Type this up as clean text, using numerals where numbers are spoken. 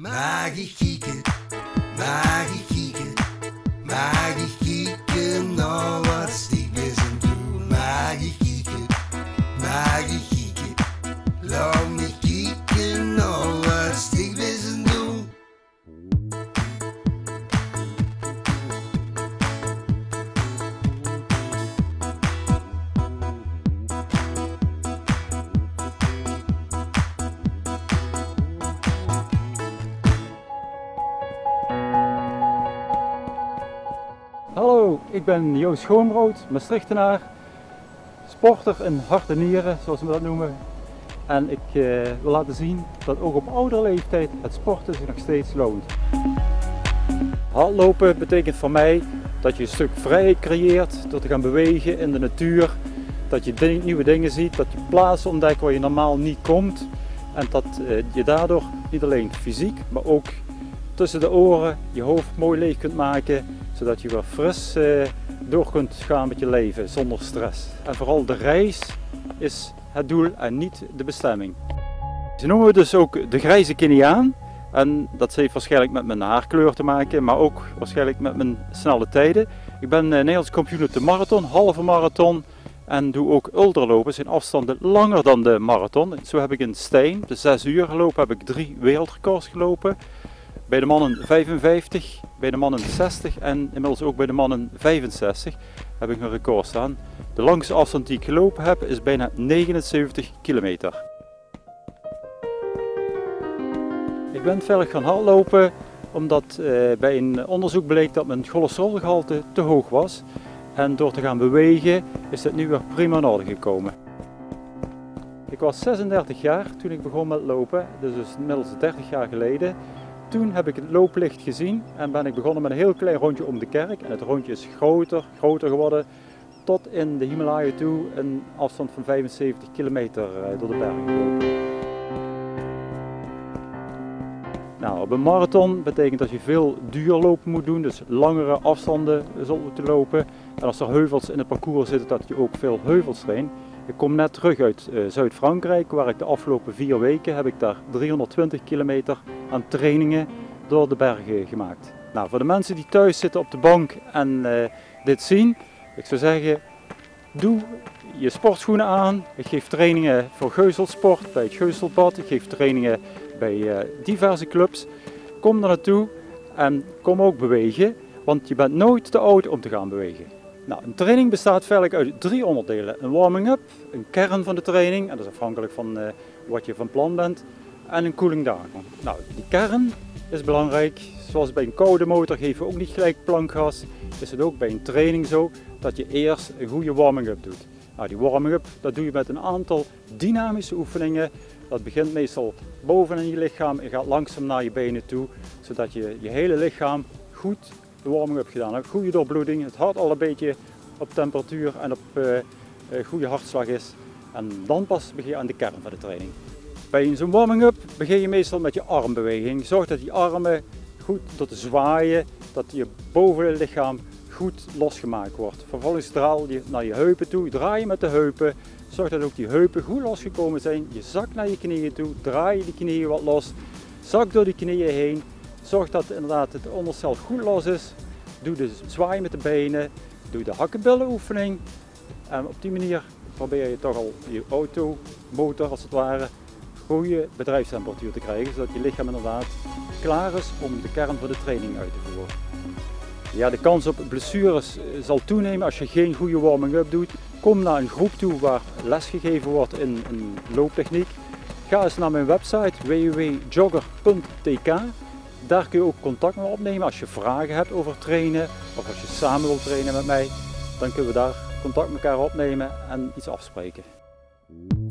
Mag ik kieken, mag ik kieken naar wat stiekjes en doen. Mag ik kieken, laat me kieken naar wat stiekjes en doen. Hallo, ik ben Joost Schoonbrood, Maastrichtenaar, sporter in hart en nieren, zoals we dat noemen. En ik wil laten zien dat ook op oudere leeftijd het sporten zich nog steeds loont. Hardlopen betekent voor mij dat je een stuk vrijheid creëert door te gaan bewegen in de natuur. Dat je nieuwe dingen ziet, dat je plaatsen ontdekt waar je normaal niet komt. En dat je daardoor niet alleen fysiek, maar ook tussen de oren je hoofd mooi leeg kunt maken. Zodat je weer fris door kunt gaan met je leven zonder stress. En vooral de reis is het doel en niet de bestemming. Ze noemen we dus ook de grijze Keniaan. En dat heeft waarschijnlijk met mijn haarkleur te maken, maar ook waarschijnlijk met mijn snelle tijden. Ik ben Nederlands kampioen op de marathon, halve marathon. En doe ook ultralopen, zijn afstanden langer dan de marathon. Zo heb ik in Stein, de 6 uur gelopen, heb ik 3 wereldrecords gelopen. Bij de mannen 55, bij de mannen 60 en inmiddels ook bij de mannen 65 heb ik een record staan. De langste afstand die ik gelopen heb is bijna 79 kilometer. Ik ben verder gaan hardlopen omdat bij een onderzoek bleek dat mijn cholesterolgehalte te hoog was. En door te gaan bewegen is het nu weer prima in orde gekomen. Ik was 36 jaar toen ik begon met lopen, dus inmiddels 30 jaar geleden. Toen heb ik het looplicht gezien en ben ik begonnen met een heel klein rondje om de kerk. En het rondje is groter geworden tot in de Himalaya toe, een afstand van 75 kilometer door de bergen gelopen. Nou, op een marathon betekent dat je veel duurlopen moet doen, dus langere afstanden zult moeten lopen. En als er heuvels in het parcours zitten, dat je ook veel heuvels traint. Ik kom net terug uit Zuid-Frankrijk, waar ik de afgelopen 4 weken heb ik daar 320 kilometer aan trainingen door de bergen gemaakt. Nou, voor de mensen die thuis zitten op de bank en dit zien, ik zou zeggen, doe je sportschoenen aan. Ik geef trainingen voor Geuzelsport bij het Geuzelpad. Ik geef trainingen bij diverse clubs. Kom er naartoe en kom ook bewegen, want je bent nooit te oud om te gaan bewegen. Nou, een training bestaat feitelijk uit 3 onderdelen. Een warming-up, een kern van de training, en dat is afhankelijk van wat je van plan bent, en een cooling down. Nou, die kern is belangrijk. Zoals bij een koude motor geven we ook niet gelijk plankgas. Is het ook bij een training zo dat je eerst een goede warming-up doet. Nou, die warming-up dat doe je met een aantal dynamische oefeningen. Dat begint meestal boven in je lichaam en gaat langzaam naar je benen toe, zodat je je hele lichaam goed de warming-up gedaan hebt. Goede doorbloeding, het hart al een beetje op temperatuur en op goede hartslag is. En dan pas begin je aan de kern van de training. Bij zo'n warming-up begin je meestal met je armbeweging. Zorg dat die armen goed door te zwaaien, dat je boven het lichaam goed losgemaakt wordt. Vervolgens draai je naar je heupen toe, draai je met de heupen. Zorg dat ook die heupen goed losgekomen zijn. Je zakt naar je knieën toe, draai je die knieën wat los. Zak door die knieën heen. Zorg dat inderdaad het onderstel goed los is. Doe de zwaai met de benen. Doe de hakkenbillenoefening. En op die manier probeer je toch al je auto, motor als het ware, goede bedrijfstemperatuur te krijgen. Zodat je lichaam inderdaad klaar is om de kern van de training uit te voeren. Ja, de kans op blessures zal toenemen als je geen goede warming-up doet. Kom naar een groep toe waar les gegeven wordt in looptechniek. Ga eens naar mijn website www.jogger.tk. Daar kun je ook contact mee opnemen als je vragen hebt over trainen of als je samen wilt trainen met mij. Dan kunnen we daar contact met elkaar opnemen en iets afspreken.